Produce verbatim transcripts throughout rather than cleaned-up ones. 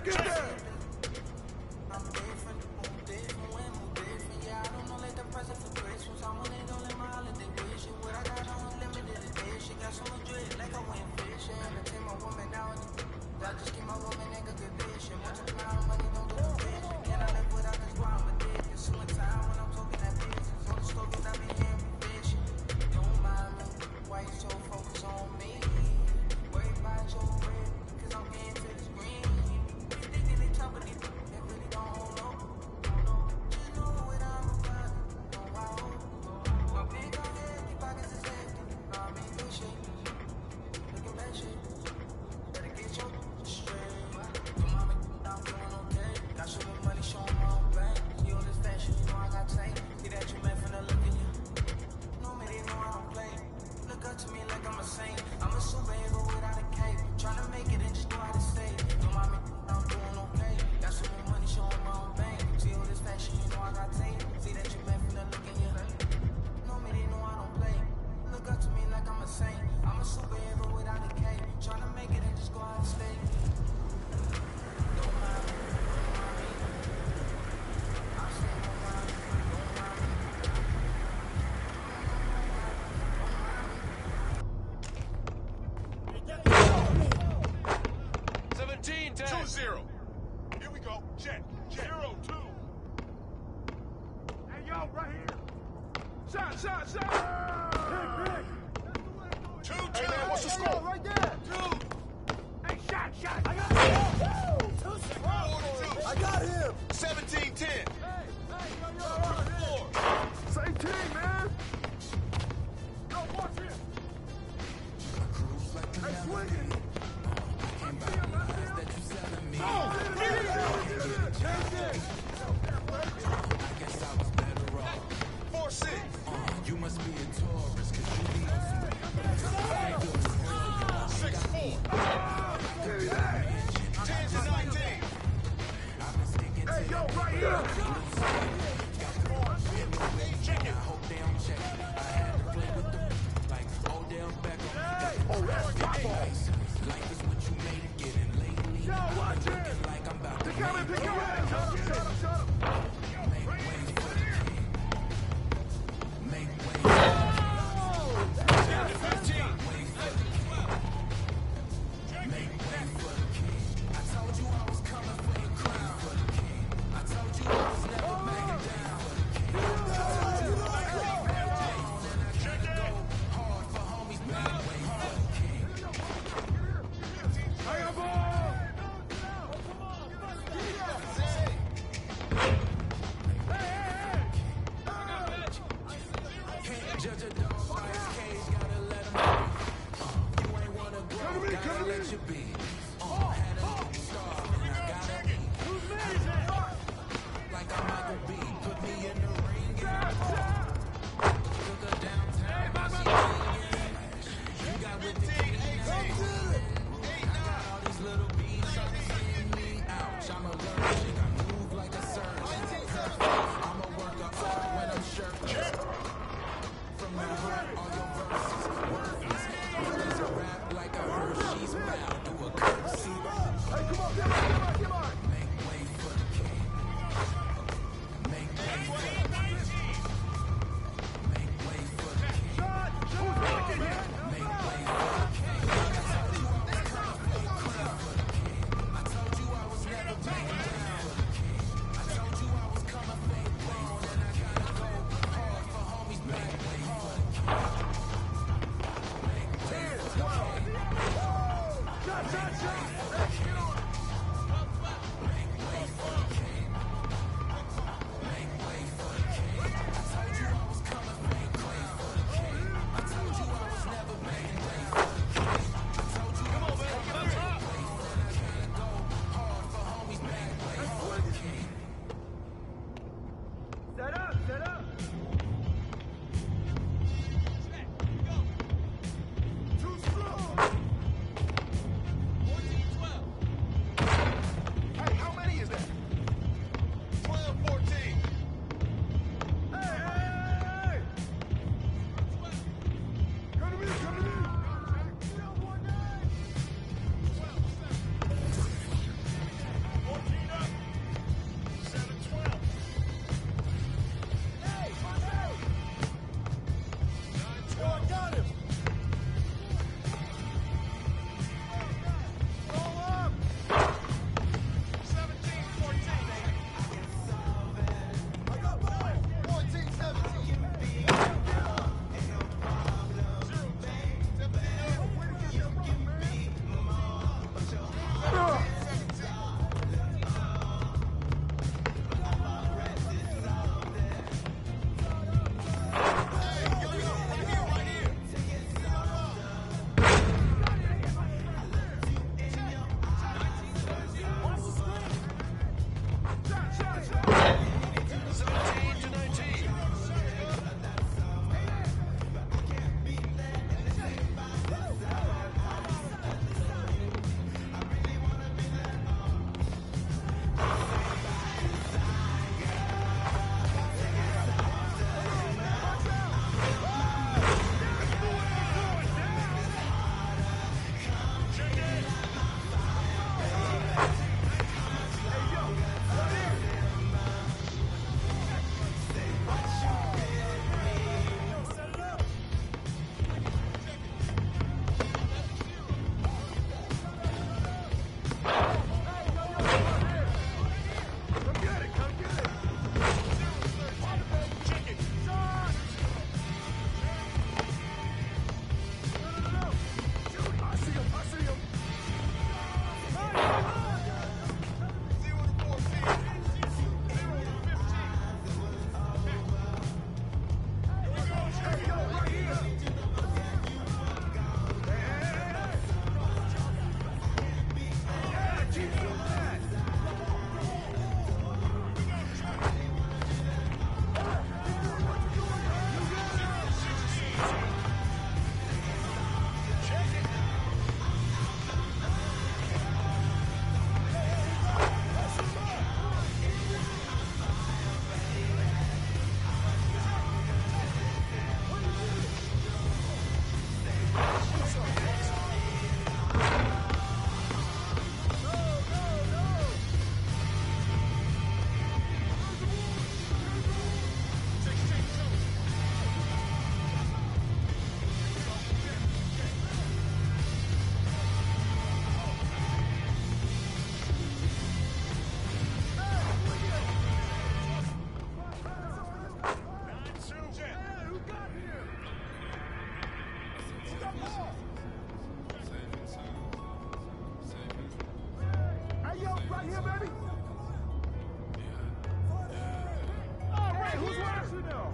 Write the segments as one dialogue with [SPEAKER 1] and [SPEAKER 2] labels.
[SPEAKER 1] get there!
[SPEAKER 2] Two zero. Here we go. Check. Check. Zero two. Hey yo, right here. Shot, shot, shot. Big, big. Two two. Hey, man, what's the
[SPEAKER 1] Hey,
[SPEAKER 2] score?
[SPEAKER 1] yo, right there.
[SPEAKER 2] Two. Hey, shot, shot. I got
[SPEAKER 1] him.
[SPEAKER 2] Two
[SPEAKER 1] I got him.
[SPEAKER 2] Seventeen ten.
[SPEAKER 1] Hey, hey, yo, yo,
[SPEAKER 2] Four.
[SPEAKER 1] Same team, man. Yo, watch it. Hey, swing it.
[SPEAKER 2] Four six.
[SPEAKER 3] You must be a tourist, cause you be
[SPEAKER 2] Six four. Ten to nineteen.
[SPEAKER 1] Hey, yo, right here.
[SPEAKER 2] Check it.
[SPEAKER 3] I hope they don't check it. I had to play with them like Odell Beckham.
[SPEAKER 1] Oh, that's top
[SPEAKER 3] Nice. Life is what you make it, getting lately.
[SPEAKER 1] Yo, watch
[SPEAKER 3] I'm
[SPEAKER 1] it.
[SPEAKER 3] looking like I'm about to
[SPEAKER 1] Pick up,
[SPEAKER 3] make
[SPEAKER 1] pick
[SPEAKER 3] it.
[SPEAKER 1] up. Shut up, shut up, shut up.
[SPEAKER 3] Make way for the king. Make way
[SPEAKER 2] Ten to fifteen.
[SPEAKER 3] way for the king. Make way for the king. I told you I was coming for your crown for the king. I told you I was never backing down for the king.
[SPEAKER 2] Check it.
[SPEAKER 3] Hard for homies, make way for the king.
[SPEAKER 1] I got ball.
[SPEAKER 3] Can't judge a dog by his cage, gotta let him be. Uh, you ain't wanna grow, gotta let you be. Uh, had a little star, and I gotta be. Like I'm Michael B. Put me in the ring, and took her downtown, she singing. You got with the king, I got all these little bees, seeing me out. I'm allergic, I move like a surgeon. I'm a worker hard when I'm shirking. From the heart, all your verses worthless. There's a rap like a Hershey's bow. Do a curtsy.
[SPEAKER 1] Hey, come on, get on, get on, get on.
[SPEAKER 3] Make way for the king. Make way for the king. Make way for the king.
[SPEAKER 1] Who's gonna get hit?
[SPEAKER 3] Make way for the king. I told you I was coming for your crown for the king. I told you I was never backing down for the king. I told you I was coming for your throne, and I gotta go hard for homies. Make way for the king.
[SPEAKER 2] Hey, yo, right here, baby. All right, who's watching now?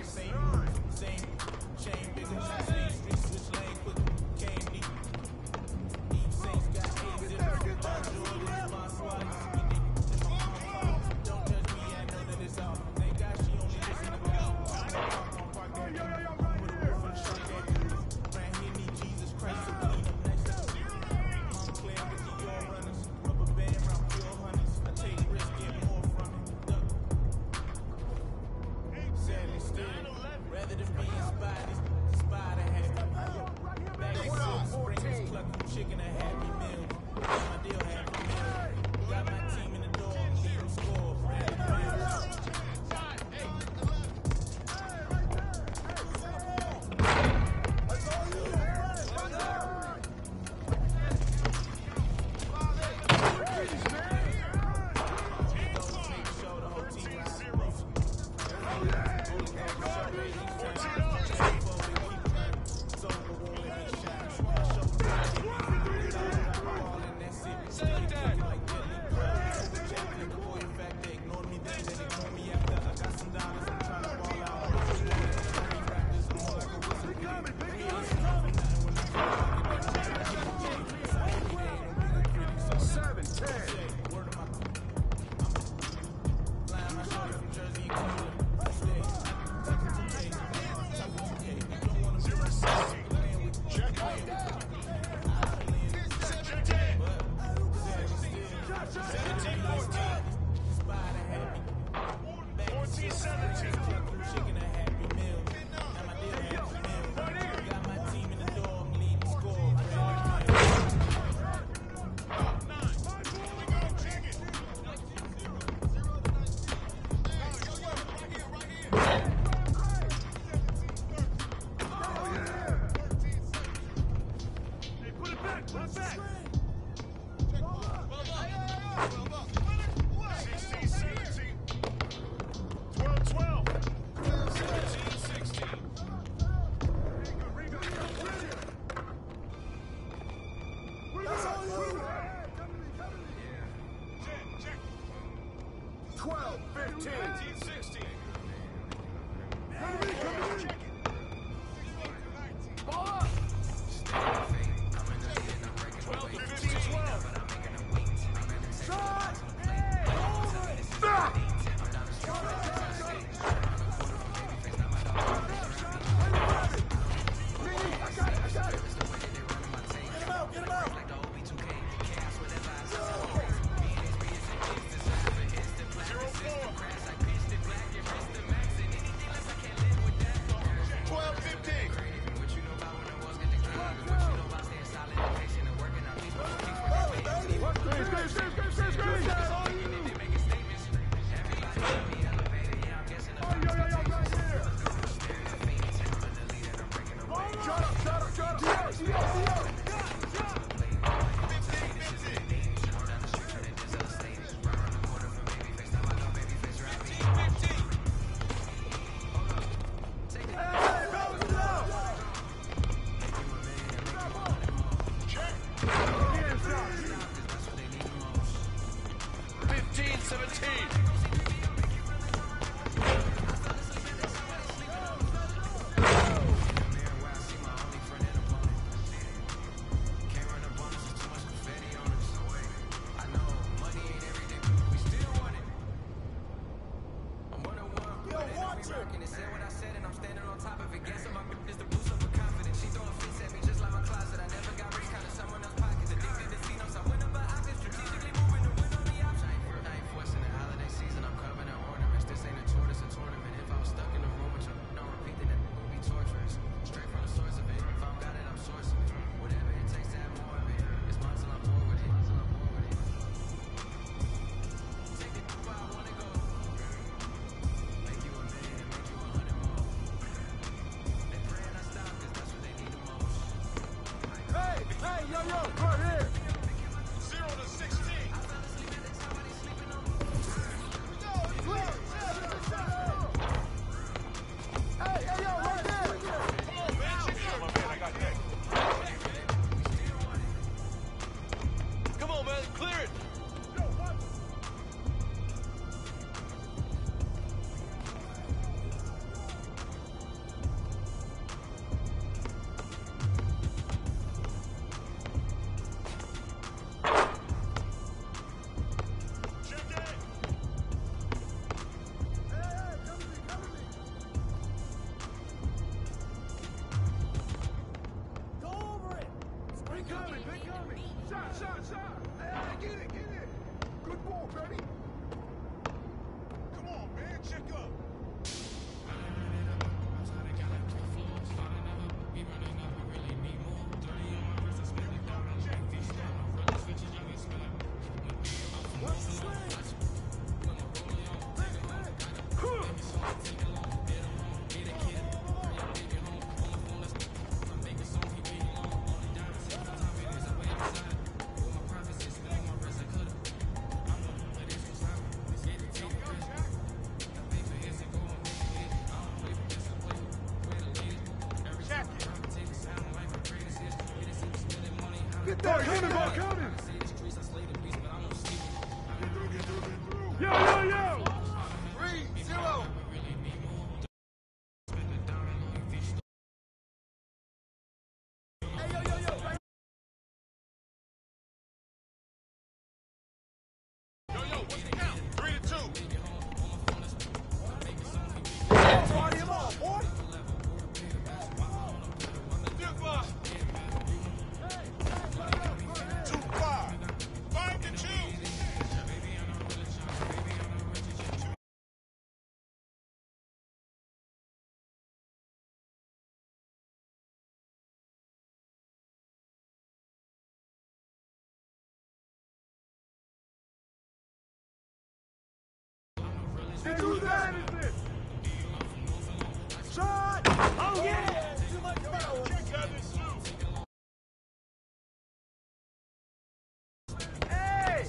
[SPEAKER 3] Jersey,
[SPEAKER 2] there, coming, ball coming. Yo, yo, yo.
[SPEAKER 1] Three, zero. Hey, yo, yo, yo. Right.
[SPEAKER 2] Yo, yo, what's the count? Three to two.
[SPEAKER 1] Party them all, boy.
[SPEAKER 2] Two five. Two five. Five to two.
[SPEAKER 1] Hey, who's that? Shot! Oh, yeah! Too much power. Hey!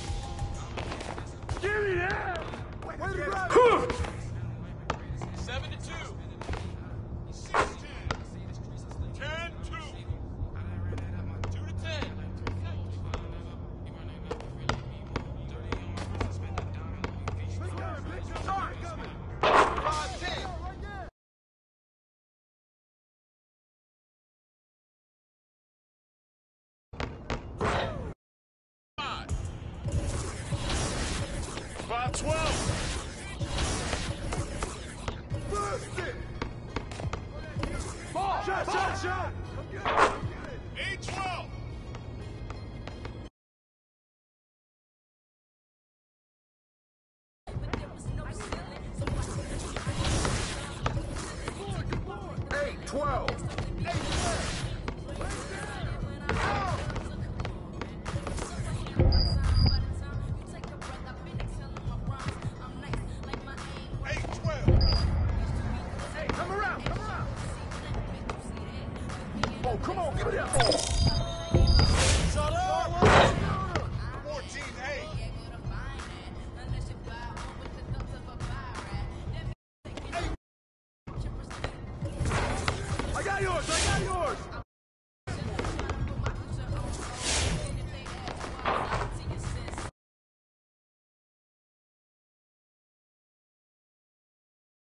[SPEAKER 2] Give me that!
[SPEAKER 1] Way to grab.
[SPEAKER 2] Seven to two. Six ten. Ten two. Two to ten.
[SPEAKER 1] Sorry, coming. Five, ten.
[SPEAKER 2] Five twelve.
[SPEAKER 1] Burst it. Ball.
[SPEAKER 2] Shot,
[SPEAKER 1] Ball.
[SPEAKER 2] shot, shot. Eight twelve.
[SPEAKER 1] Eight, twelve. Eight, twelve.
[SPEAKER 2] Eight twelve.
[SPEAKER 1] Hey, come around, come around. Oh, come on, give me that ball.
[SPEAKER 2] Shut up. Fourteen eight.
[SPEAKER 1] I got yours, I got yours.